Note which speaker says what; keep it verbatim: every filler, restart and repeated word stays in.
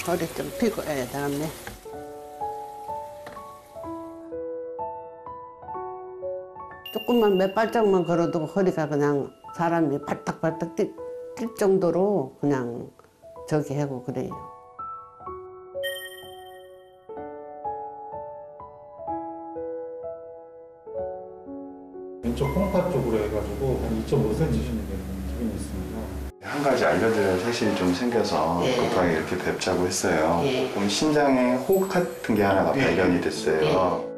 Speaker 1: 허리 좀 펴고 해야 되겠네. 조금만 몇 발짝만 걸어도 허리가 그냥 사람이 발딱발딱 뛸, 뛸 정도로 그냥 저기 하고 그래요.
Speaker 2: 왼쪽 콩팥 쪽으로 해가지고 한 이 점 오 센티미터 정도 되는 기분이 있습니다.
Speaker 3: 한 가지 알려드릴 사실이 좀 생겨서
Speaker 1: 예.
Speaker 3: 급하게 이렇게 뵙자고 했어요.
Speaker 1: 예.
Speaker 3: 그럼 신장에 혹 같은 게 하나가
Speaker 1: 예.
Speaker 3: 발견이 됐어요.
Speaker 1: 예.